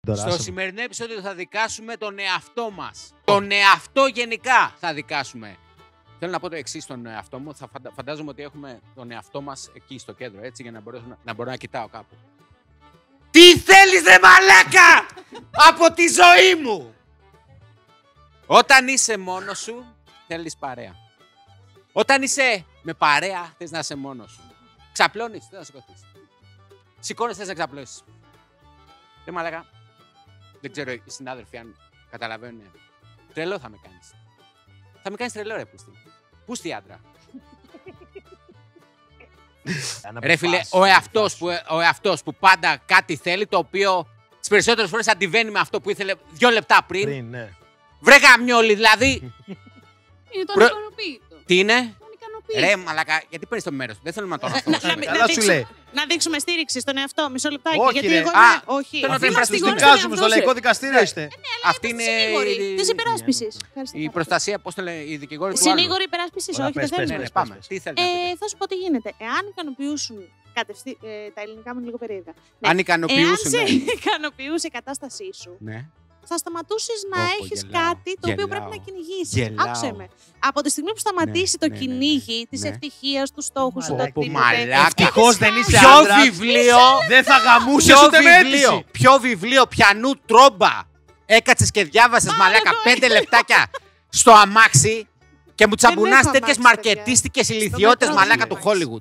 Στο σημερινό επεισόδιο θα δικάσουμε τον εαυτό μας. Τον εαυτό γενικά θα δικάσουμε. Θέλω να πω το εξής στον εαυτό μου. Φαντάζομαι ότι έχουμε τον εαυτό μας εκεί στο κέντρο, έτσι, για να μπορώ να κοιτάω κάπου. Τι θέλεις ρε μαλάκα από τη ζωή μου! Όταν είσαι μόνος σου, θέλεις παρέα. Όταν είσαι με παρέα, θες να είσαι μόνος σου. Ξαπλώνεις, θες να σηκωθείς. Σηκώνεις, θες να ξαπλώσεις. Ρε μαλάκα, δεν ξέρω οι συνάδελφοι αν καταλαβαίνουν. Τρελό θα με κάνεις. Θα με κάνεις τρελό ρε πούστη. Πούστη άντρα. Ρε φίλε, ο εαυτός που πάντα κάτι θέλει, το οποίο τις περισσότερες φορές αντιβαίνει με αυτό που ήθελε 2 λεπτά πριν. Ναι. Βρε γαμιόλι, δηλαδή. Είναι το ανικανοποίητο. Τι είναι? Ρε μαλάκα, γιατί παίρνεις το μέρος του, δεν θέλουμε να το αναφέρουμε. Να δείξουμε στήριξη στον εαυτό, μισό λεπτάκι. Όχι, γιατί ρε. εγώ όχι. Αυτή να τους δικάζουμε στο λαϊκό δικαστήριο είστε. Αυτή είναι της υπεράσπισης. Η προστασία, πώς το λέει, η δικηγόρη του άλλου. Συνήγορη υπεράσπισης, όχι, δεν θέλουμε. Πάμε. Τι θέλετε. Θα σου πω τι γίνεται. Εάν ικανοποιούσουν. Τα ελληνικά μου είναι λίγο περίεργα. Αν ικανοποιούσουν. Εάν σε ικανοποιούσε η κατάστασή σου. Θα σταματήσεις να έχεις κάτι το οποίο πρέπει να κυνηγήσεις. Άκουσε με. Από τη στιγμή που σταματήσει το κυνήγι της ευτυχίας, του στόχου σου, το οτιδήποτε. Ευτυχώς δεν είσαι άντρας. Ποιο βιβλίο δεν θα γαμούσες ούτε με αίτηση. Ποιο βιβλίο πιανού τρόμπα έκατσες και διάβασες μαλάκα 5 λεπτάκια στο αμάξι και μου τσαμπουνάς τέτοιες μαρκετίστικες ηλιθιότητες μαλάκα του Hollywood.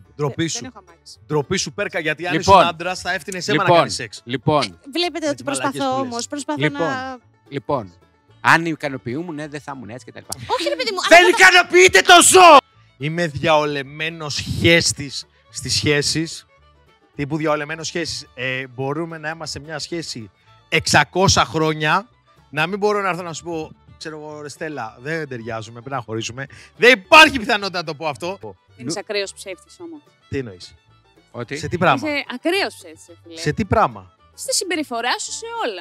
Ντροπή σου Πέρκα, γιατί αν ήσουν άντρας θα έφτιανε εσένα να κάνεις σεξ. Βλέπετε ότι προσπαθώ όμως. Προσπαθώ να. Λοιπόν, αν ικανοποιούμουν, δεν θα ήμουν έτσι κτλ. Όχι, ρε παιδί μου. Δεν ικανοποιείται το ζώο! Είμαι διαολεμένος χέστης στις σχέσεις. Τύπου διαολεμένος σχέσεις. Μπορούμε να είμαστε σε μια σχέση 600 χρόνια, να μην μπορώ να έρθω να σου πω, ξέρω εγώ, ρε Στέλλα, δεν ταιριάζουμε, πρέπει να χωρίσουμε. Δεν υπάρχει πιθανότητα να το πω αυτό. Είσαι ακραίος ψεύτης όμως. Τι εννοείς? Ότι? Σε τι πράγμα? Είσαι ακραίος ψεύτης, φίλε. Σε τι πράγμα? Στη συμπεριφορά σου σε όλα.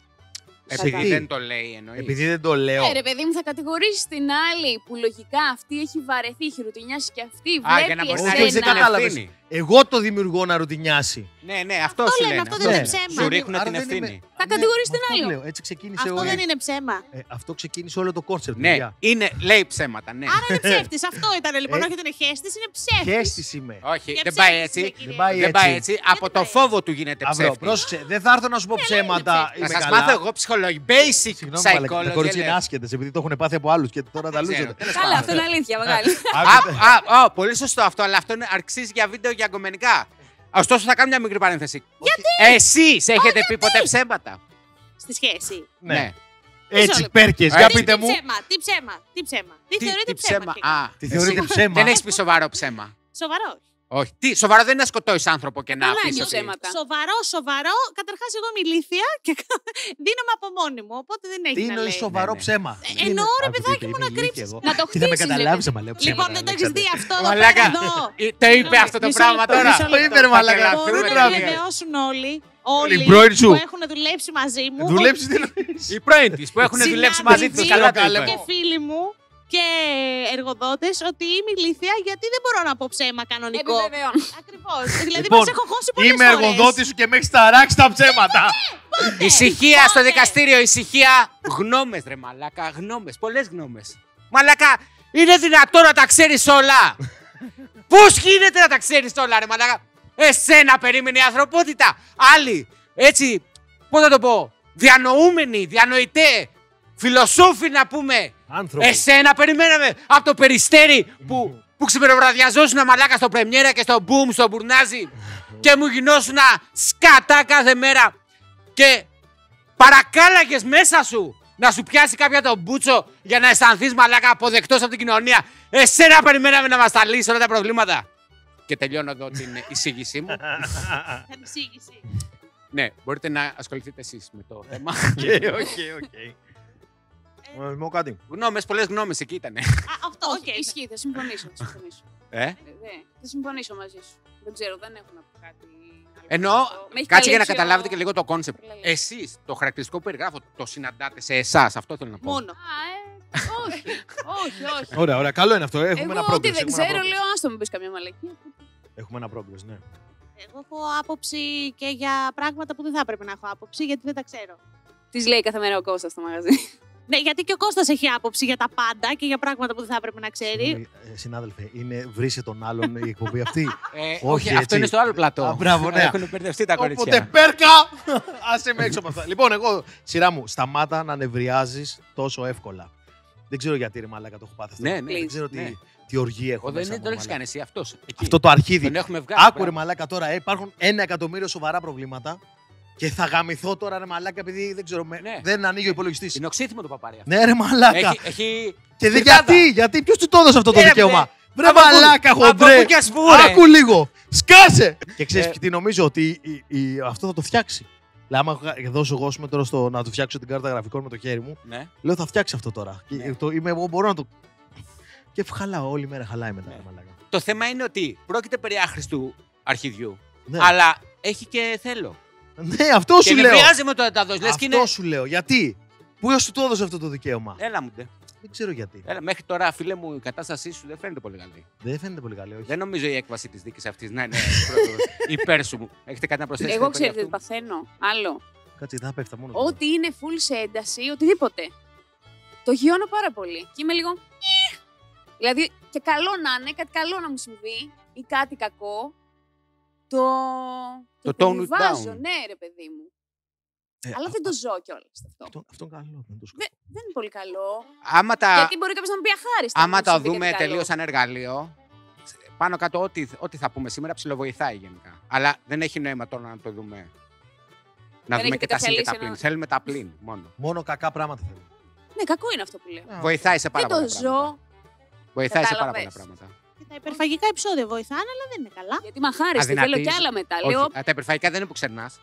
Επειδή δεν το λέει, εννοείς. Επειδή δεν το λέω. Ρε παιδί μου, θα κατηγορήσεις την άλλη που λογικά αυτή έχει βαρεθεί, έχει ρουτινιάσει και αυτή για να μπορεί να εσένα. ρίξει την ευθύνη. Εγώ το δημιουργώ να ρουτινιάσει. Ναι, αυτό σου λένε. Αυτό δεν είναι ψέμα. Σου ρίχνουν την ευθύνη. Θα κατηγορείς την άλλη. Έτσι ξεκίνησε αυτό δεν είναι ψέμα. Αυτό ξεκίνησε όλο το κόνσεπτ. Ναι, λέει ψέματα, ναι. Άρα είναι ψεύτης. Αυτό ήταν λοιπόν. Όχι ότι είναι χέστης, είναι ψεύτης. Χέστης είμαι. Όχι, δεν πάει έτσι. Δεν πάει έτσι. Από το φόβο του γίνεται ψεύτης. Πρόσεξε, δεν θα έρθω να σου πω ψέματα. Να σας μάθω εγώ ψυχολογία. Basic psychology. Τα κορίτσια είναι άσχετες επειδή το έχουν πάθει από άλλους και τώρα τα λούζονται. Καλά, αυτό είναι αλήθεια, μεγάλη. Πολύ σωστό αυτό, αλλά αυτό αξίζει για βίντεο για αγκομενικά. Ωστόσο, θα κάνω μια μικρή παρένθεση. Γιατί? Εσείς έχετε πει ποτέ ψέματα? Στη σχέση. Ναι. Έτσι, Πέρκες, για πείτε μου. Τι ψέμα. Τι θεωρείτε ψέμα. Τι θεωρείτε ψέμα? Δεν έχεις πει σοβαρό ψέμα. Σοβαρό. Όχι. Τι, σοβαρό δεν είναι να σκοτώσεις άνθρωπο και να πεις ότι... Σοβαρό. Καταρχάς, εγώ είμαι ηλίθια και δίνομαι από μόνη μου. Οπότε δεν έχει. Τι είναι σοβαρό ψέμα? Εννοώ ρε παιδάκι μου να κρύψεις. Να το χτίσεις. Τι θα με καταλάβεις, άμα λέω ψέμα. Λοιπόν, δεν το έχεις δει αυτό εδώ. Το είπε αυτό το πράγμα τώρα. Το είπε ρε μαλάκα. Μπορούν να διαβεβαιώσουν όλοι που έχουν δουλέψει μαζί μου. Δουλέψεις τι εννοείς? Οι πρώην της που έχουν δουλέψει μαζί της. Καλά το είπε. Και φίλοι μου και εργοδότες ότι είμαι ηλίθια γιατί δεν μπορώ να πω ψέμα κανονικό. Ακριβώς. Δηλαδή μας έχω χώσει πολλές φορές. Είμαι εργοδότης σου και με έχεις ταράξει τα ψέματα. Ησυχία στο δικαστήριο, ησυχία. Γνώμες ρε μαλάκα, γνώμες, πολλές γνώμες. Μαλάκα, είναι δυνατό να τα ξέρεις όλα? Πώς γίνεται να τα ξέρεις όλα ρε μαλάκα? Εσένα περίμενε η ανθρωπότητα. Άλλοι, έτσι, πώς θα το πω, διανοούμενοι, διανοητέ, φιλοσόφοι να πούμε. Άνθρωποι. Εσένα περιμέναμε από το Περιστέρι που ξημεροβραδιαζόσουνα μαλάκα στο Πρεμιέρα και στο Boom, στο Μπουρνάζι και μου γινόσουνα σκατά κάθε μέρα και παρακάλαγες μέσα σου να σου πιάσει κάποια τον μπούτσο για να αισθανθείς μαλάκα αποδεκτός από την κοινωνία. Εσένα περιμέναμε να μας τα λύσεις όλα τα προβλήματα. Και τελειώνω εδώ την εισήγησή μου. Εισήγηση. Ναι, μπορείτε να ασχοληθείτε εσείς με το θέμα. Οκ. Μου κάτι. Γνώμες, πολλές γνώμες εκεί ήτανε. Αυτό, οκ. Ισχύει, θα συμφωνήσω. Θα συμφωνήσω μαζί σου. Δεν ξέρω, δεν έχω να πω κάτι. Εννοώ, κάτσε για να καταλάβετε και λίγο το κόνσεπτ. Εσείς, το χαρακτηριστικό που περιγράφω, το συναντάτε σε εσάς, αυτό θέλω να πω. Μόνο. Όχι. Ωραία, καλό είναι αυτό. Έχουμε ένα εγώ ό,τι progress. δεν ξέρω, λέω, άστο μου πεις καμιά μαλακία. Έχουμε ένα progress, ναι. Εγώ έχω άποψη και για πράγματα που δεν θα έπρεπε να έχω άποψη, γιατί δεν τα ξέρω. Της λέει κάθε μέρα ο Κώστας στο μαγαζί. Ναι, γιατί και ο Κώστας έχει άποψη για τα πάντα και για πράγματα που δεν θα έπρεπε να ξέρει. Συνάδελφε, είναι βρήσε τον άλλον η εκπομπή αυτή. Όχι, αυτό είναι στο άλλο πλατό. Μπράβο, ναι. Έχουν μπερδευτεί τα κορίτσια. Οπότε πέρκα! Άσε με έξω από αυτά. Λοιπόν, εγώ, σειρά μου, σταμάτα να νευριάζεις τόσο εύκολα. Δεν ξέρω γιατί ρε μαλάκα το έχω πάθει. Ναι, δεν ξέρω τι οργή έχω. Δεν το έχεις κάνει εσύ αυτός. Αυτό το αρχίδι. Τον έχουμε βγάλει. Άκου ρε μαλάκα τώρα, υπάρχουν 1 εκατομμύριο σοβαρά προβλήματα. Και θα γαμηθώ τώρα ρε μαλάκα επειδή δεν ξέρω. Δεν ανοίγει ο υπολογιστής. Είναι οξύθιμο το παπάρι αυτό. Ναι, ρε μαλάκα. Και γιατί, ποιος του το έδωσε αυτό το δικαίωμα. Βρε μαλάκα, χοντρέ. Άκου λίγο. Σκάσε. Και ξέρεις τι νομίζω, ότι αυτό θα το φτιάξει. Δηλαδή, άμα δώσω εγώ τώρα να του φτιάξω την κάρτα γραφικών με το χέρι μου, λέω θα φτιάξει αυτό τώρα. Εγώ μπορώ να το. Και χαλάω όλη μέρα, χαλάει μετά. Μαλάκα. Το θέμα είναι ότι πρόκειται περί άχρηστου αρχιδιού. Αλλά έχει και θέλω. Ναι, αυτό σου λέω. Και νευριάζει το να τα δώσει. Αυτό σου λέω. Γιατί. Πού σου το έδωσε αυτό το δικαίωμα. Έλα μου ντε. Δεν ξέρω γιατί. Μέχρι τώρα, φίλε μου, η κατάστασή σου δεν φαίνεται πολύ καλή. Δεν φαίνεται πολύ καλή, όχι. Δεν νομίζω η έκβαση τη δίκη αυτή να είναι υπέρ σου. Έχετε κάτι να προσθέσετε? Εγώ ξέρετε τι παθαίνω. Άλλο. Κάτσε, θα πέφτα μόνο. Ό,τι είναι full σε ένταση, οτιδήποτε. Το γιώνω πάρα πολύ. Και είμαι λίγο. Δηλαδή, και καλό να είναι, κάτι καλό να μου συμβεί ή κάτι κακό. Το tone it down. Ναι, ρε παιδί μου. Αλλά δεν το ζω κιόλας αυτό. Αυτό είναι καλό. Δεν είναι πολύ καλό. Γιατί μπορεί κάποιος να μου πει αχάριστα. Άμα το δούμε τελείως σαν εργαλείο, πάνω κάτω ό,τι θα πούμε σήμερα ψιλοβοηθάει γενικά. Αλλά δεν έχει νόημα τώρα να το δούμε. Να δούμε και τα συν και τα πλήν. Θέλουμε τα πλήν μόνο. Μόνο κακά πράγματα θέλουμε. Ναι, κακό είναι αυτό που λέω. Βοηθάει σε πάρα πολλά πράγματα. Δεν το ζω. Βοηθάει σε πάρα πολλά πράγματα. Και τα υπερφαγικά επεισόδια βοηθάνε, αλλά δεν είναι καλά. Γιατί μ' αχάριστη, θέλω κι άλλα μετά. Τα υπερφαγικά δεν είναι που ξερνάς.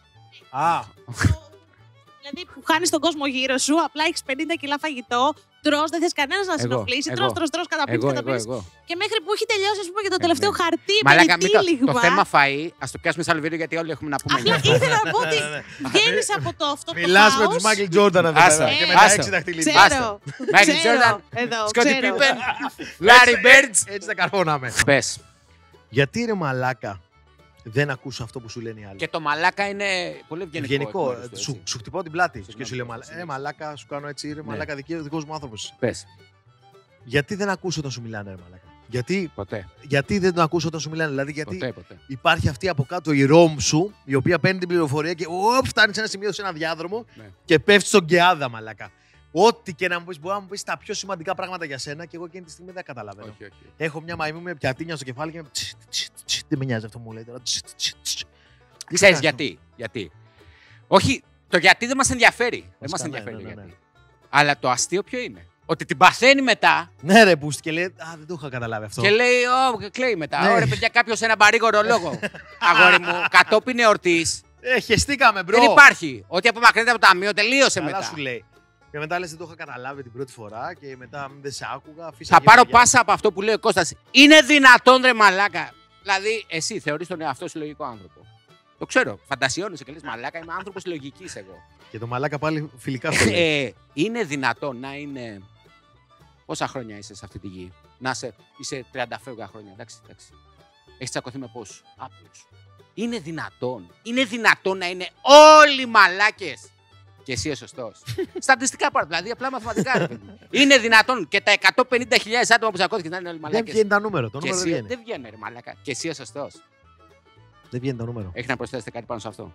Δηλαδή που χάνεις τον κόσμο γύρω σου, απλά έχεις 50 κιλά φαγητό, τρως, δεν θες κανένας να συνοφλήσει, τρως, καταπίνεις. Και μέχρι που έχει τελειώσει, ας πούμε, και το τελευταίο χαρτί, περιτύλιγμα. Το θέμα φαΐ, ας το πιάσουμε σε άλλο βίντεο, γιατί όλοι έχουμε να πούμε. Απλά ήθελα να πω ότι βγαίνεις από το αυτό το μιλάς με τους Μάικλ Τζόρνταν εδώ πέρα και με τα 6 δαχτυλίδια. Ξέρω. Μάικλ Τζόρνταν, Σκότι Πίπεν, Λάρι Μπέρντς. Έτσι τα καρφώναμε. Πες. Γιατί ρε μαλάκα δεν ακούσω αυτό που σου λένε οι άλλοι. Και το μαλάκα είναι πολύ ευγενικό. Σου χτυπάω την πλάτη και σου λέω μαλάκα, σου κάνω έτσι, ρε μαλάκα, δικός μου άνθρωπος. Πες. Γιατί δεν ακούσω όταν σου μιλάνε, ρε μαλάκα. Ποτέ. Γιατί δεν το ακούσω όταν σου μιλάνε, δηλαδή γιατί ποτέ. υπάρχει αυτή από κάτω η ρόμ σου, η οποία παίρνει την πληροφορία και φτάνει σε ένα σημείο, σε ένα διάδρομο και πέφτει στον κεάδα, μαλάκα. Ό,τι και να μου πει, μπορεί να μου πει τα πιο σημαντικά πράγματα για σένα και εγώ εκείνη τη στιγμή δεν καταλαβαίνω. Όχι. Έχω μια μαϊμού με πιατίνια στο κεφάλι και δεν με νοιάζει αυτό που μου λέει τώρα. Ξέρεις γιατί. Όχι, το γιατί δεν μας ενδιαφέρει. Δεν μας ενδιαφέρει γιατί. Αλλά το αστείο ποιο είναι. Ότι την παθαίνει μετά. Ναι, ρε, που και λέει, δεν το είχα καταλάβει αυτό. Και λέει, κλαίει μετά. Ωραία, παιδιά, κάποιος ένα παρήγορο λόγο. Αγόρι μου, κατόπιν εορτής. Χεστήκαμε, μπρο. Δεν υπάρχει. Ό,τι απομακρύνεται από το ταμείο τελείωσε μετά. Σου λέει. Και μετά λες δεν το είχα καταλάβει την πρώτη φορά και μετά δεν σε άκουγα. Θα πάρω πάσα από αυτό που λέει ο Κώστας. Είναι δυνατόν ρε μαλάκα. Δηλαδή, εσύ θεωρείς τον εαυτό σου λογικό άνθρωπο. Το ξέρω. Φαντασιώνεσαι και λες μαλάκα, είμαι άνθρωπος λογικής εγώ. Και το μαλάκα πάλι φιλικά στο λέει. Είναι δυνατόν να είναι. Πόσα χρόνια είσαι σε αυτή τη γη? Να είσαι 30 φεύγα χρόνια. Εντάξει. Έχεις τσακωθεί με πόσους? Άπειρους. Είναι δυνατόν να είναι όλοι μαλάκες. Και εσύ είσαι σωστός. Στατιστικά πάρω, δηλαδή απλά μαθηματικά. Είναι δυνατόν και τα 150.000 άτομα που τσακώθηκαν να είναι όλοι μαλάκες? Δεν βγαίνει τα νούμερο. Το νούμερο δεν βγαίνει, ρε μαλάκα. Και εσύ είσαι σωστός. Δεν βγαίνει το νούμερο. Έχει να προσθέσετε κάτι πάνω σε αυτό?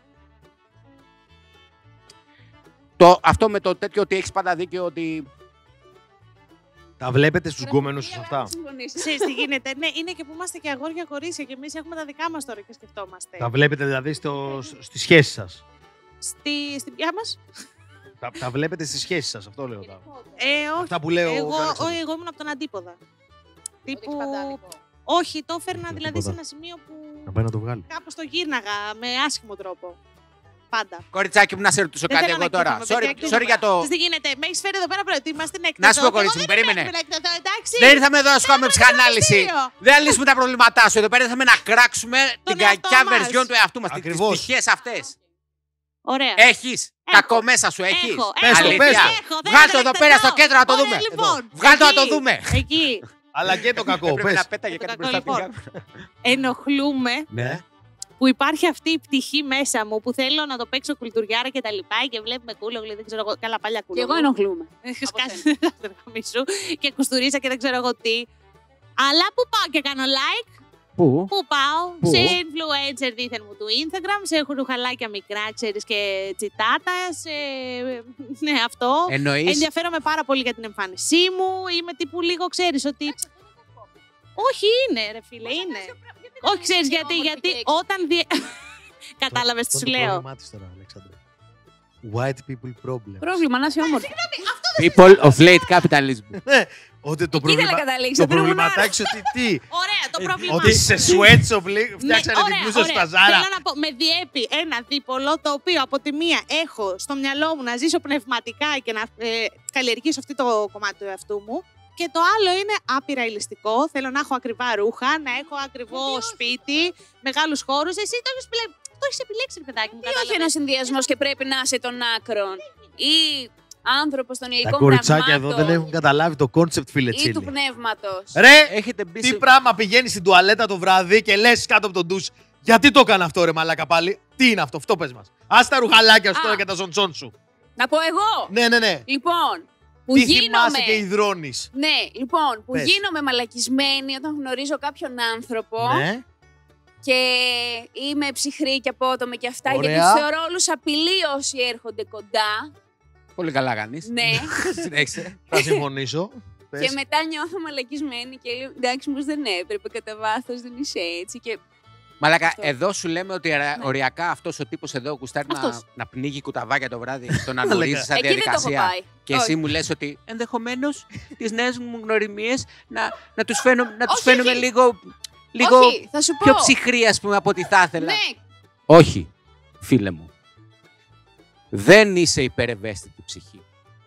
Αυτό με το τέτοιο ότι έχεις πάντα δίκιο ότι. Τα βλέπετε στους γκόμενους σας αυτά? Ξέρεις τι γίνεται? Ναι, είναι και που είμαστε και αγόρια κορίτσια και εμείς έχουμε τα δικά μας τώρα και σκεφτόμαστε. Τα βλέπετε δηλαδή στις σχέσεις σας? Στην ποια μας? Τα βλέπετε στις σχέσεις σας, αυτό λέω. Όχι. Αυτά που λέω. Εγώ ήμουν από τον αντίποδα. Τύπου. Όχι, το έφερνα δηλαδή σε ένα σημείο που. Να πάει να το βγάλει. Κάπως το γύρναγα με άσχημο τρόπο. Πάντα. Κοριτσάκι μου, να σε ρωτήσω κάτι εγώ τώρα. Sorry για το. Τι γίνεται, με έχεις φέρει εδώ πέρα προετοίμαστε στην έκθεση. Να σου πω, κορίτσι μου, περίμενε. Δεν ήρθαμε εδώ να σου κάνουμε ψυχανάλυση. Δεν θα λύσουμε τα προβλήματά σου. Εδώ πέρα ήρθαμε να κράξουμε την κακιά βερζιόν του εαυτού μας. Τις πτυχές αυτές. Ωραία. Έχεις. Κακό μέσα σου έχεις. Αλήθεια. Βγάλ' το εδώ πέρα στο κέντρο να το δούμε. Βγάλ' το να το δούμε. Εκεί. Αλλά και το κακό. Πρέπει να πέταγε κάτι μπροστά. Ενοχλούμε. Ναι. Που υπάρχει αυτή η πτυχή μέσα μου που θέλω να το παίξω κουλτουριάρα και τα λοιπά και βλέπουμε κούλογλη, δεν ξέρω εγώ, καλά παλιά κούλογλη. Και εγώ ενοχλούμε. Έχεις κάνει σου και κουστουρίζα και δεν ξέρω εγώ τι. Αλλά πού πάω και κάνω like. Πού πάω, σε influencer δίθεν μου του Instagram, σε ρουχαλάκια μικρά, ξέρεις, και τσιτάτα, ναι, αυτό. Εννοείς... Ενδιαφέρομαι πάρα πολύ για την εμφάνισή μου, είμαι τύπου λίγο, ξέρεις, ότι... Όχι, είναι, ρε φίλε, είναι. Όχι, ξέρεις γιατί όταν... Κατάλαβες τι σου λέω. Το πρόβλημά της τώρα, Αλέξανδρε. White people problem. Πρόβλημα, να είσαι όμορφη. People of late capitalism. Ότι το προβληματάκι ότι τι. Ωραία, το πρόβλημα. Ότι σε sweats of late φτιάξανε την πλούσια στα Ζάρα. Θέλω να πω, με διέπει ένα δίπολο το οποίο από τη μία έχω στο μυαλό μου να ζήσω πνευματικά και να καλλιεργήσω αυτό το κομμάτι του εαυτού μου. Και το άλλο είναι άπειρα ηλιστικό. Θέλω να έχω ακριβά ρούχα, να έχω ακριβό σπίτι, μεγάλους χώρους. Εσύ το έχεις επιλέξει, ρε παιδάκι μου. Ή όχι ένας συνδυασμός και πρέπει να είσαι των άκρων. Ή άνθρωπος των υλικών πραγμάτων. Τα κοριτσάκια εδώ δεν έχουν καταλάβει το κόνσεπτ, φίλε Τσίλι. Ή του πνεύματος. Ρε, έχετε μπει τι πράγμα πηγαίνεις στην τουαλέτα το βράδυ και λες κάτω από τον ντους. Γιατί το έκανα αυτό, ρε μαλάκα πάλι. Τι είναι αυτό πες μας. Ας τα ρουχαλάκια σου τώρα και τα ζωντσόν σου. Να πω εγώ. Ναι. Λοιπόν. Τι θυμάσαι και υδρώνεις. Ναι, λοιπόν, που γίνομαι μαλακισμένη όταν γνωρίζω κάποιον άνθρωπο. Ναι. Και είμαι ψυχρή και απότομη και αυτά. Ωραία. Γιατί τους θεωρώ όλους απειλή όσοι έρχονται κοντά. Πολύ καλά κάνεις. Ναι. Συνέχισε. Θα συμφωνήσω. Και μετά νιώθω μαλακισμένη και λέω εντάξει, όμως δεν έπρεπε, κατά βάθος δεν είσαι έτσι. Και... Μαλάκα, αυτό. εδώ σου λέμε ότι οριακά αυτός ο τύπος εδώ γουστάρει να πνίγει κουταβάκια το βράδυ, τον ανορίζει σαν διαδικασία. Και εσύ μου λες ότι ενδεχομένως τις νέες μου γνωριμίες να τους φαίνουμε λίγο όχι, θα σου πω. Πιο ψυχρή, ας πούμε, από ό,τι θα ήθελα. Ναι. Όχι, φίλε μου. Δεν είσαι υπερευαίσθητη ψυχή.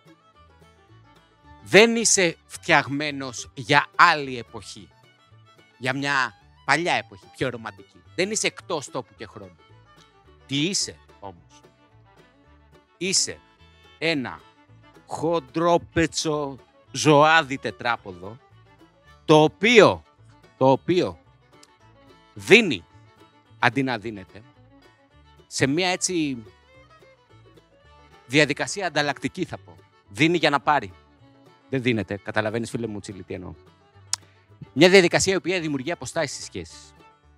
Δεν είσαι φτιαγμένος για άλλη εποχή. Για μια παλιά εποχή, πιο ρομαντική. Δεν είσαι εκτός τόπου και χρόνου. Τι είσαι όμως. Είσαι ένα χοντρόπετσο ζωάδι τετράποδο, το οποίο δίνει αντί να δίνεται σε μια έτσι διαδικασία ανταλλακτική, θα πω. Δίνει για να πάρει. Δεν δίνεται. Καταλαβαίνεις, φίλε μου, Τσίλι, τι εννοώ. Μια διαδικασία η οποία δημιουργεί αποστάσεις στις σχέσεις.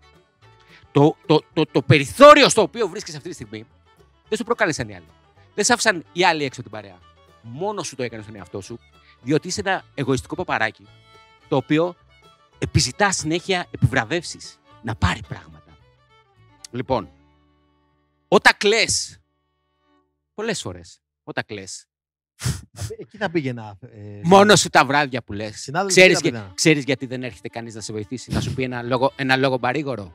Το περιθώριο στο οποίο βρίσκεσαι αυτή τη στιγμή δεν σου προκάλεσαν οι άλλοι. Δεν σ' άφησαν οι άλλοι έξω την παρέα. Μόνο σου το έκανες στον εαυτό σου, διότι είσαι ένα εγωιστικό παπαράκι, το οποίο επιζητά συνέχεια επιβραβεύσεις. Να πάρει πράγματα. Λοιπόν, όταν κλαις, πολλές φορές, όταν κλαις, εκεί θα πήγαινα. Μόνο σου τα βράδια που λες. Ξέρεις γιατί δεν έρχεται κανείς να σε βοηθήσει, να σου πει ένα λόγο παρήγορο.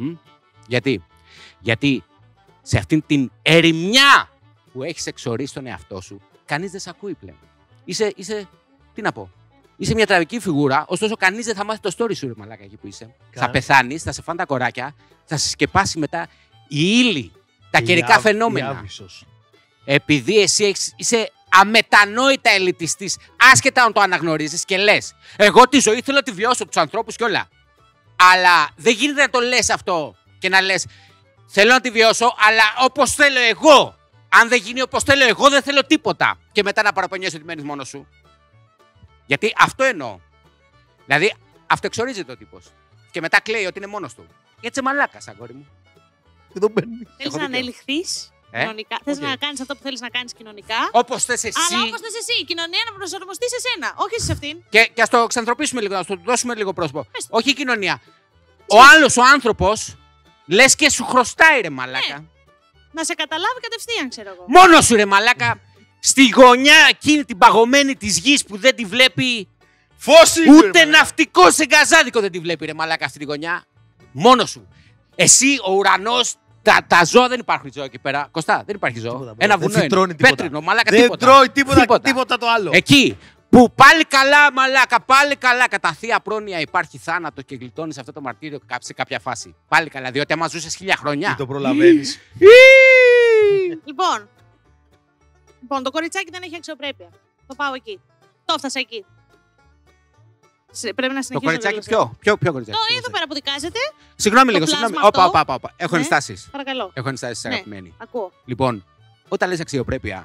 Γιατί σε αυτήν την ερημιά που έχεις εξορίσει τον εαυτό σου, κανείς δεν σε ακούει πλέον. Είσαι, τι να πω. Είσαι μια τραγική φιγούρα, ωστόσο κανείς δεν θα μάθει το story σου, ρε μαλάκα, εκεί που είσαι. Θα πεθάνεις, θα σε φάνε τα κοράκια, θα σε σκεπάσει μετά η ύλη, τα καιρικά φαινόμενα. Επειδή εσύ είσαι αμετανόητα ελιτιστής, άσχετα αν το αναγνωρίζεις και λες, εγώ τη ζωή θέλω να τη βιώσω, τους ανθρώπους και όλα. Αλλά δεν γίνεται να το λες αυτό και να λες, θέλω να τη βιώσω, αλλά όπως θέλω εγώ. Αν δεν γίνει όπως θέλω εγώ, δεν θέλω τίποτα. Και μετά να παραπονιέσαι ότι μένεις μόνος σου. Γιατί αυτό εννοώ. Δηλαδή, αυτοεξορίζεται ο τύπος. Και μετά κλαίει ότι είναι μόνος του. Γιατί είσαι μαλάκας, αγόρι μου. Θέλεις να ανελιχθείς κοινωνικά. Θες να κάνεις αυτό που θέλεις να κάνεις κοινωνικά. Όπως θες εσύ. Αλλά όπως θες εσύ. Η κοινωνία να προσαρμοστεί σε σένα. Όχι σε αυτήν. Και ας το ξανθρωπίσουμε λίγο, να του δώσουμε λίγο πρόσωπο. Όχι η κοινωνία. Ο άλλος ο άνθρωπος, λες και σου χρωστάει, ρε μαλάκα. Ναι. Να σε καταλάβει κατευθείαν, ξέρω εγώ. Μόνος σου, ρε μαλάκα. Στη γωνιά εκείνη την παγωμένη της γης που δεν τη βλέπει ούτε ναυτικό σε γκαζάδικο δεν τη βλέπει, ρε μαλάκα, αυτή τη γωνιά. Μόνος σου. Εσύ, ο ουρανός, τα ζώα δεν υπάρχουν ζώα εκεί πέρα. Κωστά, δεν υπάρχει ζώο. Ένα βουνό είναι. Πέτρινο, μαλάκα, τίποτα. Δεν τρώει τίποτα το άλλο. Εκεί που πάλι καλά, μαλάκα, πάλι καλά. Κατά θεία πρόνοια υπάρχει θάνατο και γλιτώνεις αυτό το μαρτύριο σε κάποια φάση. Πάλι καλά, διότι άμα ζούσες 1000 χρόνια. Τι το προλαβαίνεις. Λοιπόν, το κοριτσάκι δεν έχει αξιοπρέπεια. Το πάω εκεί. Το έφτασα εκεί. Πρέπει να συνεχίσω. Το κοριτσάκι ποιο κοριτσάκι? Το εδώ πέρα που δικάζεται. Συγγνώμη λίγο, συγγνώμη. Όπα. Έχω ενστάσεις. Παρακαλώ. Έχω ενστάσεις, αγαπημένη. Ακούω. Λοιπόν, όταν λες αξιοπρέπεια.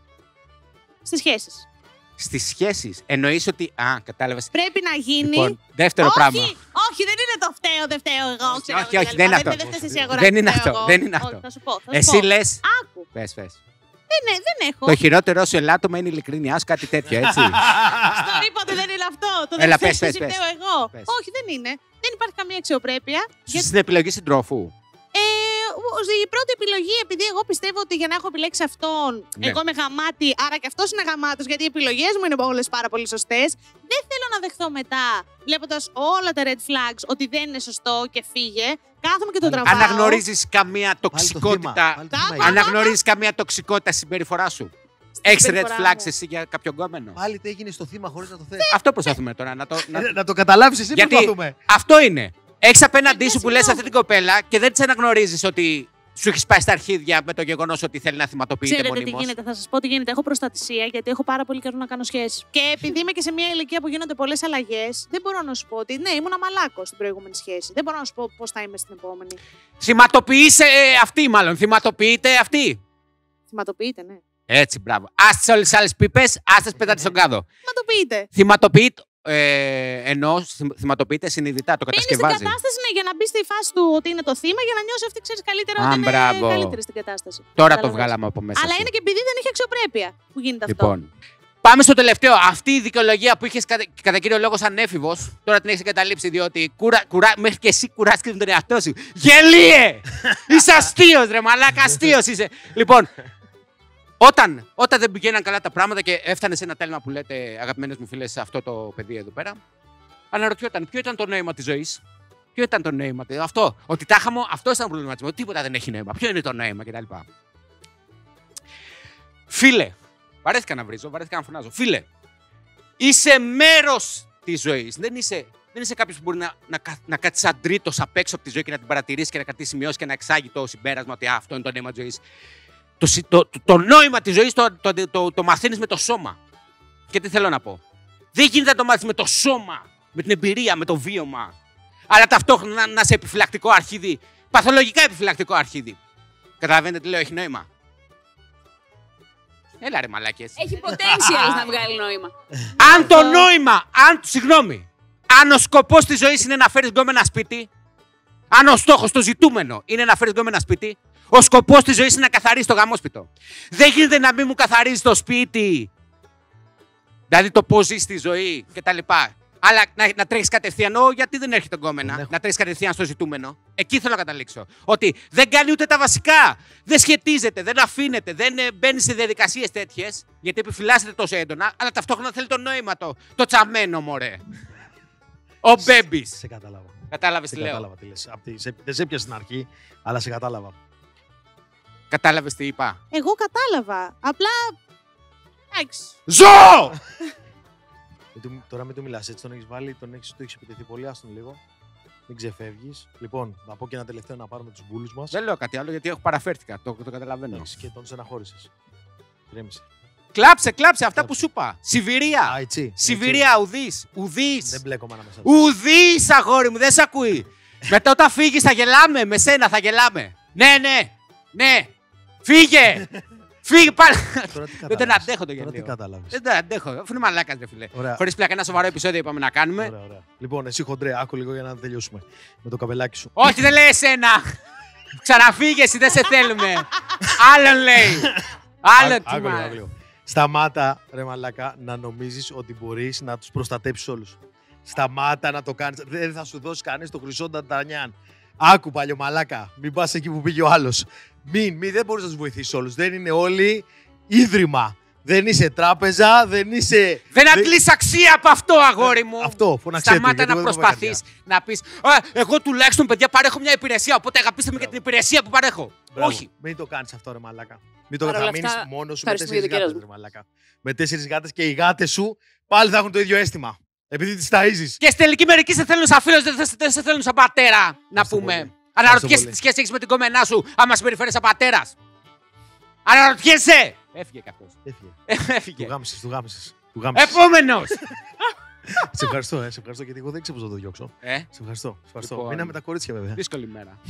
Στις σχέσεις. Στις σχέσεις εννοείς ότι. Κατάλαβες. Πρέπει να γίνει. Λοιπόν, δεύτερο πράγμα. Όχι, δεν είναι το φταίω εγώ. Όχι, δεν είναι αυτό. Δεν είναι αυτό. Θα σου πω. Εσύ λες. Άκου. Πες. Δεν έχω. Το χειρότερο σου ελάττωμα είναι η ειλικρίνειά σου, κάτι τέτοιο, έτσι. Στον είπατε δεν είναι αυτό. Το Έλα, δεν πες. φταίω εγώ. Όχι, δεν είναι. Δεν υπάρχει καμία αξιοπρέπεια. Στην επιλογή συντρόφου. Η πρώτη επιλογή, επειδή εγώ πιστεύω ότι για να έχω επιλέξει αυτόν, εγώ είμαι γαμάτη, άρα και αυτός είναι γαμάτος, γιατί οι επιλογές μου είναι όλες πάρα πολύ σωστές. Δεν θέλω να δεχθώ μετά, βλέποντας όλα τα red flags, ότι δεν είναι σωστό και φύγε. Κάθομαι και το τραβάω. Αναγνωρίζεις καμία τοξικότητα. Αναγνωρίζεις καμία τοξικότητα στη συμπεριφορά σου. Έχεις red flags εσύ για κάποιον γκόμενο? Πάλι τι έγινε στο θύμα χωρίς να το θες. Αυτό προσπαθούμε τώρα. Να το καταλάβεις εσύ, προσπαθούμε. Αυτό είναι. Έχεις απέναντί σου που λες αυτή την κοπέλα και δεν της αναγνωρίζεις ότι σου έχεις πάει στα αρχίδια με το γεγονός ότι θέλει να θυματοποιείται μονίμως. Ξέρετε τι γίνεται, θα σας πω τι γίνεται. Έχω προστατησία γιατί έχω πάρα πολύ καιρό να κάνω σχέση. Και επειδή είμαι και σε μια ηλικία που γίνονται πολλές αλλαγές, δεν μπορώ να σου πω ότι ναι, ήμουν μαλάκος στην προηγούμενη σχέση. Δεν μπορώ να σου πω πώς θα είμαι στην επόμενη. Θυματοποιείσαι αυτή, μάλλον. Θυματοποιείται αυτή. Θυματοποιείται, ναι. Έτσι, μπράβο. Άστε όλες τις άλλες πίπες, άστε πετάτε στον κάδο. Θυματοποιείται. Θυματοποιείται. Ενώ θυματοποιείται συνειδητά, το κατασκευάζει. Είναι στην κατάσταση για να μπει στη φάση του ότι είναι το θύμα, για να νιώσει αυτή, ξέρεις, καλύτερα ότι είναι καλύτερη στην κατάσταση. Τώρα το βγάλαμε από μέσα. Αλλά είναι και επειδή δεν έχει αξιοπρέπεια που γίνεται λοιπόν, αυτό. Πάμε στο τελευταίο. Αυτή η δικαιολογία που είχες κατά κύριο λόγο σαν έφηβος, τώρα την έχεις εγκαταλείψει διότι μέχρι και εσύ κουράστηκες με τον εαυτό σου. Γελίε! Είσαι αστείος, ρε μαλάκα, αστείος είσαι. Λοιπόν. Όταν δεν πηγαίναν καλά τα πράγματα και έφτανε σε ένα τέλμα που λέτε, αγαπημένες μου φίλες, σε αυτό το παιδί εδώ πέρα, αναρωτιόταν ποιο ήταν το νόημα της ζωής. Ποιο ήταν το νόημα της. Αυτό. Ότι τάχαμε, αυτό ήταν ο προβληματισμός. Τίποτα δεν έχει νόημα. Ποιο είναι το νόημα κτλ. Φίλε, βαρέθηκα να βρίζω, βαρέθηκα να φωνάζω. Φίλε, είσαι μέρος της ζωής. Δεν είσαι κάποιος που μπορεί να κάτσει σαν τρίτος απ' έξω από τη ζωή και να την παρατηρήσει και να κρατήσει σημειώσεις και να εξάγει το συμπέρασμα ότι αυτό είναι το νόημα της ζωής. Το νόημα της ζωής το μαθαίνεις με το σώμα. Και τι θέλω να πω. Δεν γίνεται να το μάθεις με το σώμα, με την εμπειρία, με το βίωμα. Αλλά ταυτόχρονα να είσαι επιφυλακτικό αρχίδι. Παθολογικά επιφυλακτικό αρχίδι. Καταλαβαίνετε τι λέω, έχει νόημα. Έλα ρε μαλάκες. Έχει potential να βγάλει νόημα. Αν το νόημα, αν ο σκοπός της ζωής είναι να φέρεις γκόμενα σπίτι, αν ο στόχος, το ζητούμενο είναι να φέρεις γκόμενα σπίτι, ο σκοπός της ζωής είναι να καθαρίσει το γαμόσπιτο. Δεν γίνεται να μην μου καθαρίζει το σπίτι. Δηλαδή το πώς ζεις τη ζωή κτλ. Αλλά να τρέχεις κατευθείαν. Γιατί δεν έρχεται γκόμενα. Να τρέχεις κατευθείαν στο ζητούμενο. Εκεί θέλω να καταλήξω. Ότι δεν κάνει ούτε τα βασικά. Δεν σχετίζεται, δεν αφήνεται, δεν μπαίνει σε διαδικασίες τέτοιες. Γιατί επιφυλάσσεται τόσο έντονα. Αλλά ταυτόχρονα θέλει το νόημα το τσαμένο, μωρέ. Ο μπέμπης. Σε κατάλαβα. Κατάλαβες τι λέω. Κατάλαβα τι λες. Δεν σε έπιασε στην αρχή, αλλά σε κατάλαβα. Κατάλαβες τι είπα. Εγώ κατάλαβα. Απλά. Εντάξει. Ζω! Τώρα μην του μιλάς έτσι, τον έχεις βάλει, το έχεις επιτεθεί πολύ, άστον λίγο. Μην ξεφεύγεις. Λοιπόν, να πω και ένα τελευταίο να πάρουμε τους μπούλους μας. Δεν λέω κάτι άλλο γιατί έχω παραφέρθηκα. Το καταλαβαίνω. Και τον στεναχώρησες. Ηρέμησε. Κλάψε αυτά που σου είπα. Σιβηρία. Σιβηρία, ουδής. Δεν μπλέκομαι ανάμεσα. Ουδής, αγόρι μου, δεν σ' ακούει. Μετά όταν φύγεις θα γελάμε. Με σένα θα γελάμε. Ναι. Φύγε. Φύγε πάλι. Δεν τον αντέχω το γελίο. Δεν τον αντέχω. Αφού είναι μαλάκας, ρε φίλε. Χωρίς πλάκα, ένα σοβαρό επεισόδιο είπαμε να κάνουμε. Ωραία. Λοιπόν, εσύ χοντρέ, άκου λίγο για να τελειώσουμε με το καπελάκι σου. Όχι, δεν λέει εσένα. Ξαναφύγε εσύ, δεν σε θέλουμε. Άλλον λέει. Άλλον τι. Σταμάτα, ρε μαλάκα, να νομίζεις ότι μπορείς να τους προστατέψεις όλους. Σταμάτα να το κάνεις. Δεν θα σου δώσει κανείς το χρυσό νταντανιάν. Άκου παλιό μαλάκα, μην πας εκεί που πήγε ο άλλος. Δεν μπορείς να τους βοηθήσεις όλους. Δεν είναι όλοι ίδρυμα. Δεν είσαι τράπεζα, δεν είσαι. Δεν αντλείς αξία από αυτό, αγόρι μου. Αυτό, φωναξέ. Σταμάτα να προσπαθείς να πεις. Εγώ τουλάχιστον, παιδιά, παρέχω μια υπηρεσία. Οπότε αγαπήστε με για την υπηρεσία που παρέχω. Μπράβο. Όχι. Μην το κάνεις αυτό, ρε μαλάκα. Μην το μείνεις μόνος σου με 4 γάτες, ρε μαλάκα. Με 4 γάτες και οι γάτες σου πάλι θα έχουν το ίδιο αίσθημα. Επειδή τις ταΐζεις. Και στην τελική μερικοί σε θέλουν σαν φίλος, δεν σε θέλουν σαν πατέρα, να πούμε. Αναρωτιέσαι τι σχέση έχεις με την κομμενά σου, άμα συμπεριφέρεις σαν πατέρας. Αναρωτιέσαι! Έφυγε κι αυτός. Έφυγε. Του γάμισες. Επόμενος! Σε ευχαριστώ, γιατί εγώ δεν ξέρω πώς θα το διώξω. Σε ευχαριστώ. Λοιπόν, Μείναμε τα κορίτσια, βέβαια. Δύσκολη μέρα.